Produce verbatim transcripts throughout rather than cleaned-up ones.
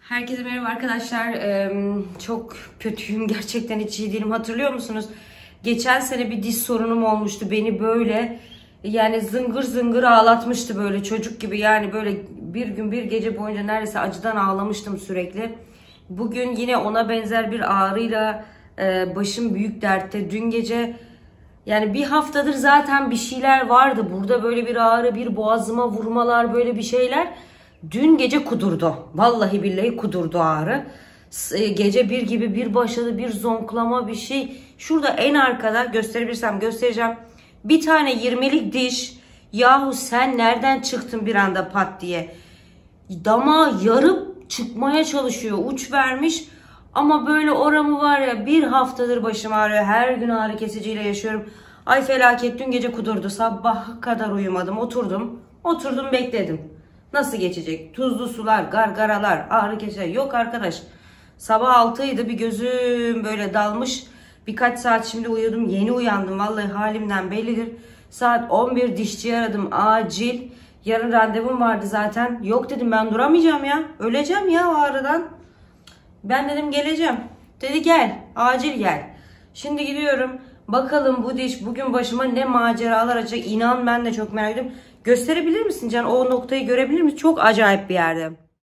Herkese merhaba arkadaşlar. Ee, çok kötüyüm. Gerçekten hiç iyi değilim. Hatırlıyor musunuz? Geçen sene bir diz sorunum olmuştu. Beni böyle yani zıngır zıngır ağlatmıştı böyle çocuk gibi. Yani böyle bir gün bir gece boyunca neredeyse acıdan ağlamıştım sürekli. Bugün yine ona benzer bir ağrıyla e, başım büyük dertte. Dün gece yani bir haftadır zaten bir şeyler vardı. Burada böyle bir ağrı, bir boğazıma vurmalar, böyle bir şeyler. Dün gece kudurdu. Vallahi billahi kudurdu ağrı. Gece bir gibi bir başladı, bir zonklama bir şey. Şurada en arkada gösterebilirsem göstereceğim. Bir tane yirmilik diş. Yahu sen nereden çıktın bir anda pat diye. Damağı yarıp çıkmaya çalışıyor. Uç vermiş. Ama böyle oramı var ya, bir haftadır başım ağrıyor. Her gün ağrı kesiciyle yaşıyorum. Ay felaket, dün gece kudurdu. Sabaha kadar uyumadım. Oturdum. Oturdum bekledim. Nasıl geçecek? Tuzlu sular, gargaralar, ağrı kesici. Yok arkadaş. Sabah altıydı, bir gözüm böyle dalmış. Birkaç saat şimdi uyudum. Yeni uyandım. Vallahi halimden bellidir. Saat on bir dişçiyi aradım. Acil. Yarın randevum vardı zaten. Yok dedim, ben duramayacağım ya. Öleceğim ya ağrıdan. Ben dedim geleceğim. Dedi gel. Acil gel. Şimdi gidiyorum. Bakalım bu diş bugün başıma ne maceralar açacak. İnan ben de çok merak ediyorum. Gösterebilir misin Can? O noktayı görebilir misin? Çok acayip bir yerde.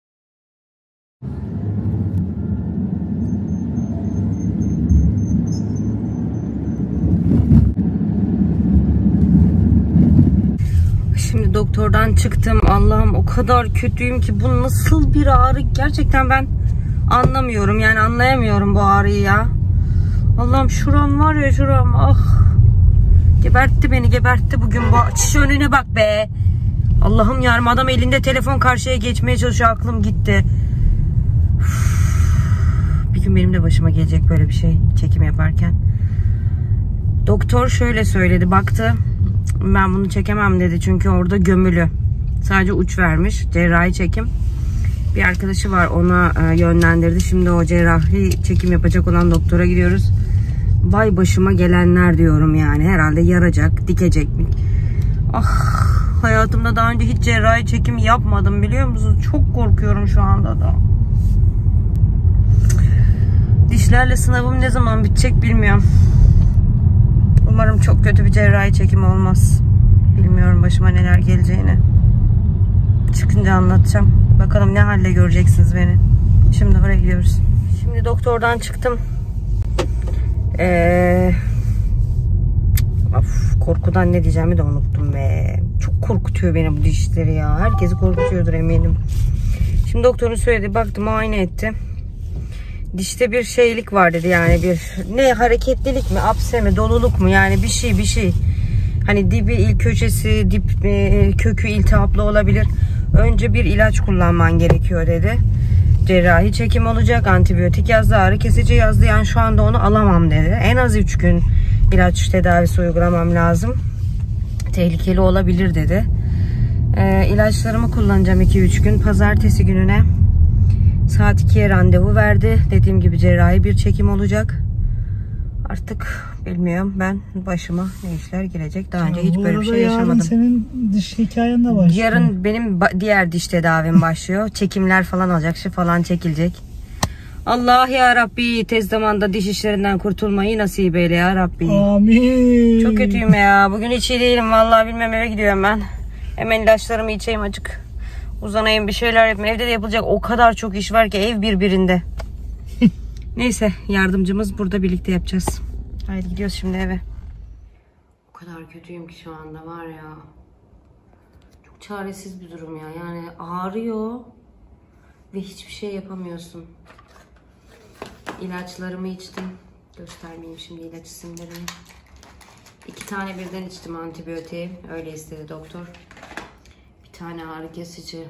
Şimdi doktordan çıktım. Allah'ım o kadar kötüyüm ki, bu nasıl bir ağrı gerçekten ben anlamıyorum. Yani anlayamıyorum bu ağrıyı ya. Allah'ım şuram var ya, şuram, ah. Gebertti beni, gebertti bugün bu. Çiş önüne bak be. Allah'ım yarım, adam elinde telefon karşıya geçmeye çalışıyor, aklım gitti. Uf. Bir gün benim de başıma gelecek böyle bir şey çekim yaparken. Doktor şöyle söyledi, baktı. Ben bunu çekemem dedi çünkü orada gömülü. Sadece uç vermiş, cerrahi çekim. Bir arkadaşı var, ona yönlendirdi. Şimdi o cerrahi çekim yapacak olan doktora gidiyoruz. Vay başıma gelenler diyorum yani. Herhalde yaracak, dikecek mi? Ah, hayatımda daha önce hiç cerrahi çekim yapmadım, biliyor musunuz? Çok korkuyorum şu anda da. Dişlerle sınavım ne zaman bitecek bilmiyorum. Umarım çok kötü bir cerrahi çekim olmaz. Bilmiyorum başıma neler geleceğini. Çıkınca anlatacağım. Bakalım ne halde göreceksiniz beni. Şimdi oraya gidiyoruz. Şimdi doktordan çıktım. Ee, of, korkudan ne diyeceğimi de unuttum be. Çok korkutuyor beni bu dişleri ya. Herkesi korkutuyordur eminim. Şimdi doktorun söyledi, baktı, muayene etti. Dişte bir şeylik var dedi, yani bir ne hareketlilik mi, apse mi, doluluk mu, yani bir şey bir şey. Hani dibi, il köşesi, dip e, kökü iltihaplı olabilir. Önce bir ilaç kullanman gerekiyor dedi. Cerrahi çekim olacak, antibiyotik yazdı, ağrı kesici yazdı. Yani şu anda onu alamam dedi. En az üç gün ilaç tedavisi uygulamam lazım. Tehlikeli olabilir dedi. E, ilaçlarımı kullanacağım iki üç gün. Pazartesi gününe saat ikiye randevu verdi. Dediğim gibi cerrahi bir çekim olacak. Artık bilmiyorum ben, başıma ne işler gelecek. Daha önce hiç böyle bir şey yaşamadım. Yarın senin diş hikayen de başlıyor. Yarın benim diğer diş tedavim başlıyor. Çekimler falan olacak, şey falan çekilecek. Allah ya Rabbi tez zamanda diş işlerinden kurtulmayı nasip eyle ya Rabbi. Amin. Çok kötüyüm ya. Bugün hiç iyi değilim vallahi, bilmem, eve gidiyorum ben. Hemen ilaçlarımı içeyim, acık uzanayım, bir şeyler yapayım. Evde de yapılacak o kadar çok iş var ki, ev birbirinde. Neyse, yardımcımız burada, birlikte yapacağız. Haydi gidiyoruz şimdi eve. O kadar kötüyüm ki şu anda var ya. Çok çaresiz bir durum ya. Yani ağrıyor ve hiçbir şey yapamıyorsun. İlaçlarımı içtim. Göstermeyeyim şimdi ilaç isimlerini. İki tane birden içtim antibiyotiği. Öyle istedi doktor. Bir tane ağrı kesici.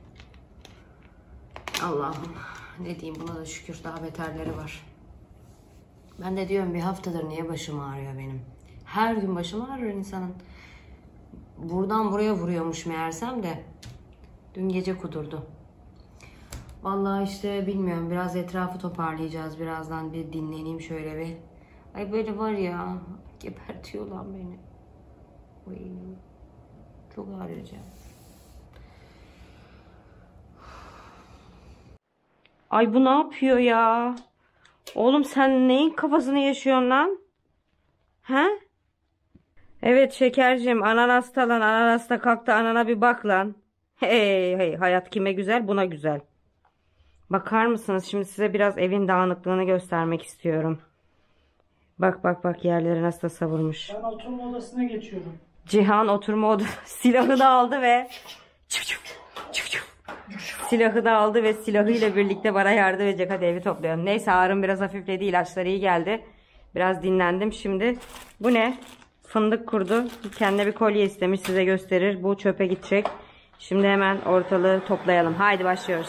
Allah'ım. Ne diyeyim, buna da şükür, daha beterleri var. Ben de diyorum bir haftadır niye başım ağrıyor benim. Her gün başım ağrıyor insanın. Buradan buraya vuruyormuş meğersem de. Dün gece kudurdu. Vallahi işte bilmiyorum, biraz etrafı toparlayacağız. Birazdan bir dinleneyim şöyle bir. Ay böyle var ya, gebertiyor lan beni. Ay, çok ağrıyacağım. Ay bu ne yapıyor ya? Oğlum sen neyin kafasını yaşıyorsun lan? He? Evet şekercim, ananasta lan, ananasta kalktı, anana bir bak lan. Hey hey, hayat kime güzel, buna güzel. Bakar mısınız, şimdi size biraz evin dağınıklığını göstermek istiyorum. Bak bak bak, yerleri nasıl da savurmuş. Ben oturma odasına geçiyorum. Cihan oturma odası silahı da aldı ve çıf çıf, çıf çıf. Silahı da aldı ve silahıyla birlikte bana yardım edecek. Hadi evi toplayalım. Neyse, ağrım biraz hafifledi, ilaçları iyi geldi. Biraz dinlendim şimdi. Bu ne? Fındık kurdu. Kendine bir kolye istemiş, size gösterir. Bu çöpe gidecek. Şimdi hemen ortalığı toplayalım. Haydi başlıyoruz.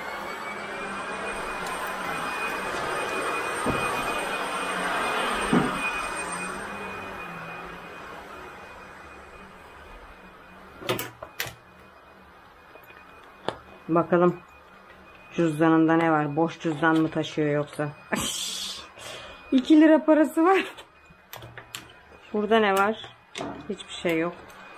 Bakalım cüzdanında ne var? Boş cüzdan mı taşıyor yoksa? iki lira parası var. Burada ne var? Hiçbir şey yok.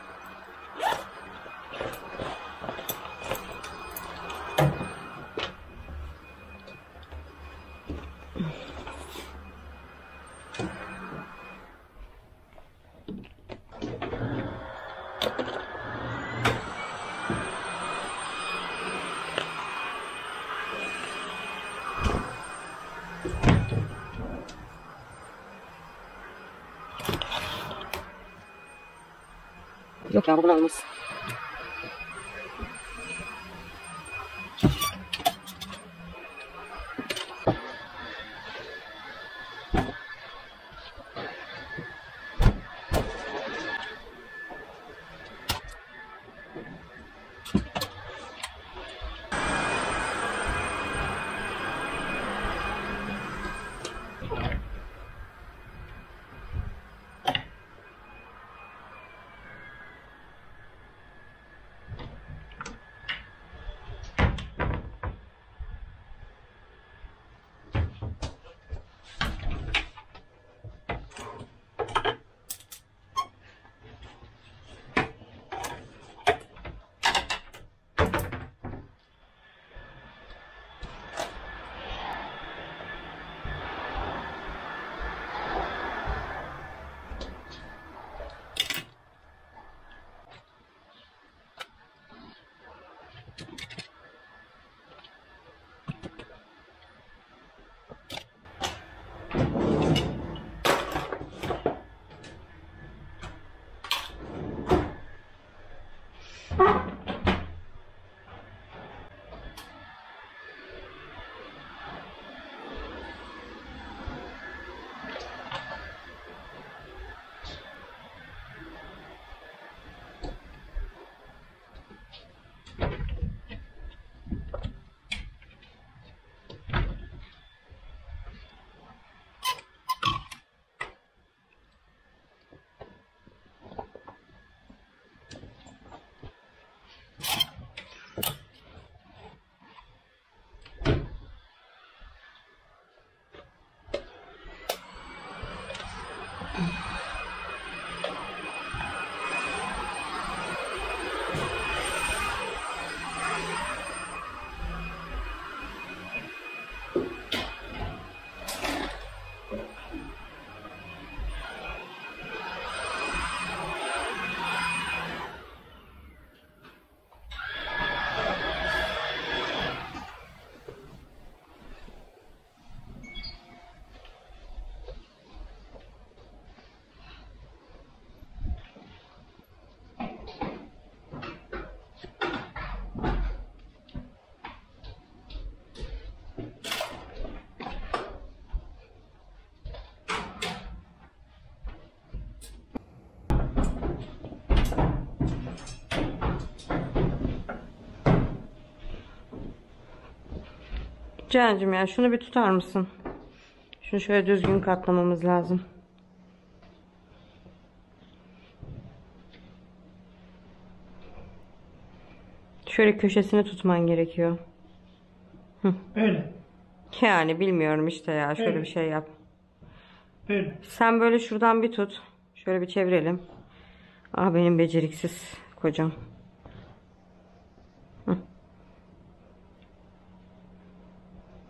Yok ya, bu olmaz. Cihan'cığım ya, şunu bir tutar mısın? Şunu şöyle düzgün katlamamız lazım. Şöyle köşesini tutman gerekiyor. Hı. Öyle. Yani bilmiyorum işte ya. Şöyle Evet. bir şey yap. Öyle. Sen böyle şuradan bir tut. Şöyle bir çevirelim. Ah benim beceriksiz kocam. Hı.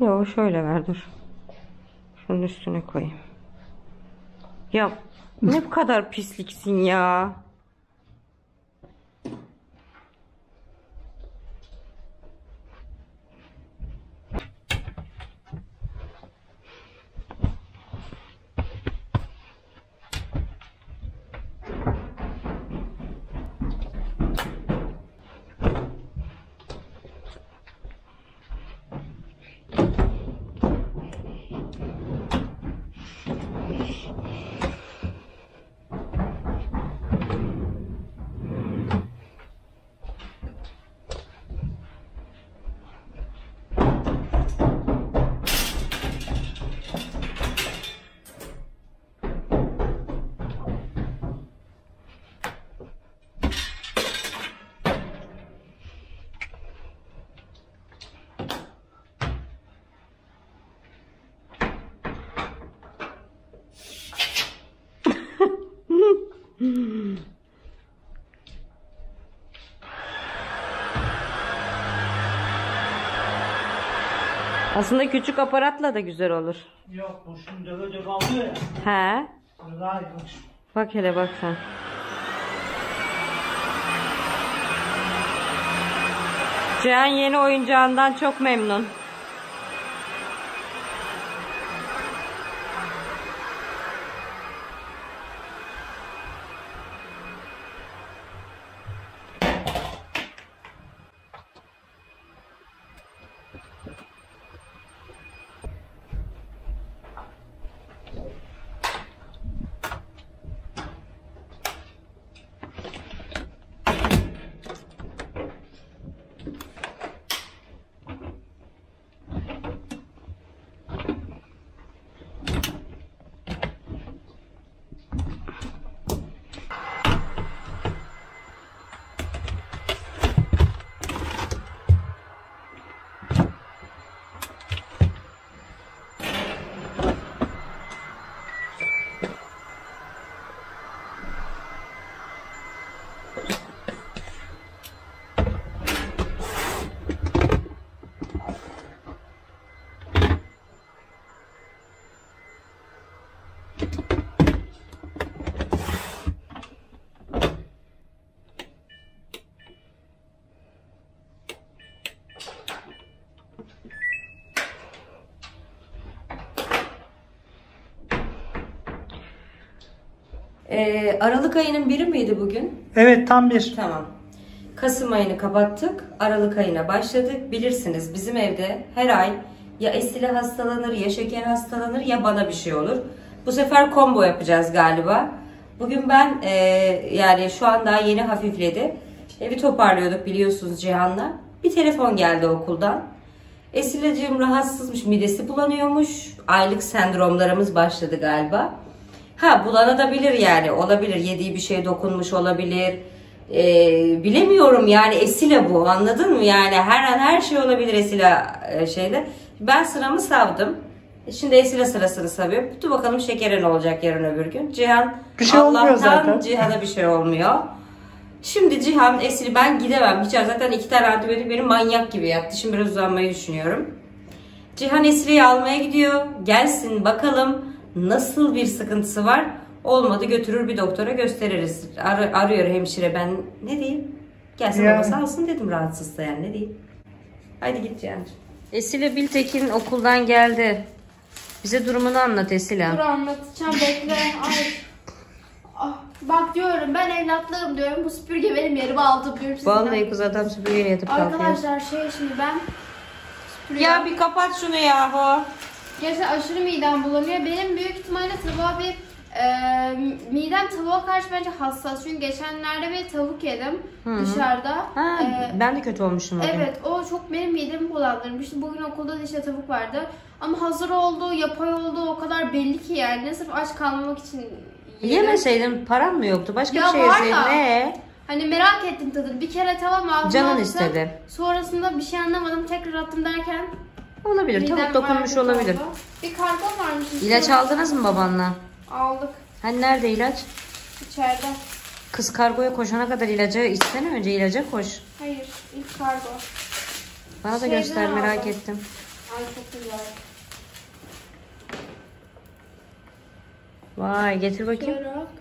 Yok şöyle ver dur. Şunun üstüne koyayım. Ya ne bu kadar pisliksin ya. Aslında küçük aparatla da güzel olur. Yok bu şimdi döve döve alıyor ya. He. Daha iyi bak. Bak hele bak sen. Cihan yeni oyuncağından çok memnun. Ee, Aralık ayının biri miydi bugün? Evet tam bir. Tamam. Kasım ayını kapattık. Aralık ayına başladık. Bilirsiniz bizim evde her ay ya Esile hastalanır, ya Şeker hastalanır, ya bana bir şey olur. Bu sefer combo yapacağız galiba. Bugün ben e, yani şu an daha yeni hafifledi. Evi toparlıyorduk biliyorsunuz Cihan'la. Bir telefon geldi okuldan. Esile'cim rahatsızmış, midesi bulanıyormuş. Aylık sendromlarımız başladı galiba. Ha bulanabilir yani, olabilir, yediği bir şeye dokunmuş olabilir. Ee, bilemiyorum yani, Esile bu, anladın mı? Yani her an her şey olabilir Esile e, şeyde. Ben sıramı savdım. Şimdi Esile sırasını savıyor. Dur bakalım Şeker'e ne olacak yarın öbür gün. Cihan, bir şey olmuyor zaten. Allah'tan Cihan'a bir şey olmuyor. Şimdi Cihan, Esile ben gidemem. Hiç zaten iki tane antibiyotik beni manyak gibi yaptı. Şimdi biraz uzanmayı düşünüyorum. Cihan Esile'yi almaya gidiyor. Gelsin bakalım nasıl bir sıkıntısı var. Olmadı götürür bir doktora gösteririz. Ar arıyor hemşire, ben ne diyeyim? Gelsin yani. Babası alsın dedim, rahatsızsa yani, ne diyeyim? Haydi git Cihan'cığım. Esile Biltekin okuldan geldi. Bize durumunu anlat Esile. Dur anlatacağım, bekle. Ay. Ah, bak diyorum ben evlatlarım diyorum, bu süpürge benim yerime aldı diyorum. Vallahi kız adam süpürgeyle yatıp kalkıyor. Arkadaşlar şey şimdi ben süpürge... Ya bir kapat şunu yahu. Gerçekten aşırı midem bulanıyor. Benim büyük ihtimalle tavuğa bir e, midem tavuğa karşı bence hassas. Çünkü geçenlerde bir tavuk yedim Hı-hı. dışarıda. Ha, ee, ben de kötü olmuşum. Evet bugün. O çok benim midemi bulandırmıştı. Bugün okulda da işte tavuk vardı. Ama hazır oldu, yapay oldu, o kadar belli ki yani. Sırf aç kalmamak için yedim. Yemeseydin, param mı yoktu? Başka ya bir şey yeseydin. Ne? Hani merak ettim tadını. Bir kere tamam ağzıma Canın attım. istedi. Sonrasında bir şey anlamadım. Tekrar attım derken. Olabilir. Tavuk dokunmuş olabilir. Oldu. Bir kargo varmış. İlaç aldınız mı babanla? Aldık. Hani nerede ilaç? İçeride. Kız kargoya koşana kadar ilacı içsene, önce ilaca koş. Hayır. İlk kargo. Bana da Şeyden göster, merak aldım. ettim. Ay çok güzel. Vay getir bakayım. Şöyle bak.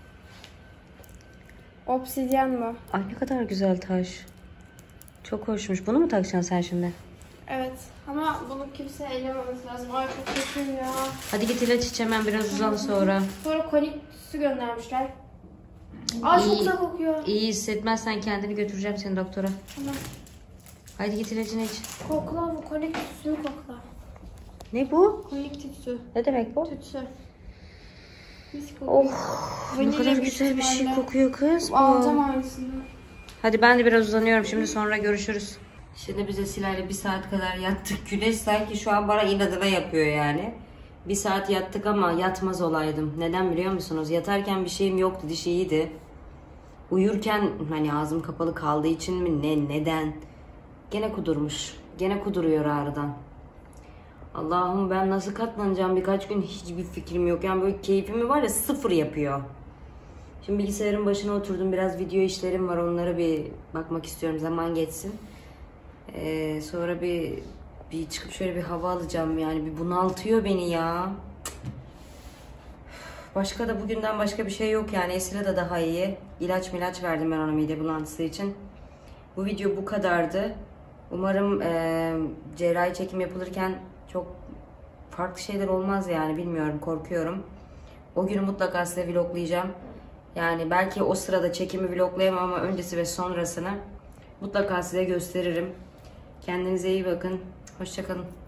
Obsidyen bu. Ay ne kadar güzel taş. Çok hoşmuş. Bunu mu takacaksın sen şimdi? Evet ama bunu kimse ellememesi lazım. Ay çok kötüyüm ya. Hadi git ilaç iç hemen biraz uzan sonra. Sonra konik su göndermişler. Ay çok İyi. güzel kokuyor. İyi hissetmezsen kendini götüreceğim seni doktora. Tamam. Hadi git ilacını iç. Kokla bu konik tütsü kokla. Ne bu? Konik tütsü. Ne demek bu? Tütsü. Mis kokuyor. Oh ne Vanilya kadar büyük güzel bir şey ihtimalle. kokuyor kız bu. Alacağım aynısını. Hadi ben de biraz uzanıyorum şimdi sonra görüşürüz. Şimdi biz Esile'yle bir saat kadar yattık. Güneş sanki şu an bana inadına yapıyor yani. Bir saat yattık ama yatmaz olaydım. Neden biliyor musunuz? Yatarken bir şeyim yoktu, diş iyiydi. Uyurken hani ağzım kapalı kaldığı için mi ne neden? Gene kudurmuş. Gene kuduruyor ağrıdan. Allah'ım ben nasıl katlanacağım birkaç gün hiçbir fikrim yok. Yani böyle keyfimi var ya sıfır yapıyor. Şimdi bilgisayarın başına oturdum. Biraz video işlerim var. Onlara bir bakmak istiyorum. Zaman geçsin. Ee, sonra bir bir çıkıp şöyle bir hava alacağım. Yani bir bunaltıyor beni ya. Başka da bugünden başka bir şey yok yani. Esile de daha iyi. İlaç milaç verdim ben ona mide bulantısı için. Bu video bu kadardı. Umarım e, cerrahi çekim yapılırken çok farklı şeyler olmaz yani. Bilmiyorum, korkuyorum. O günü mutlaka size vloglayacağım. Yani belki o sırada çekimi vloglayamam ama öncesi ve sonrasını mutlaka size gösteririm. Kendinize iyi bakın. Hoşça kalın.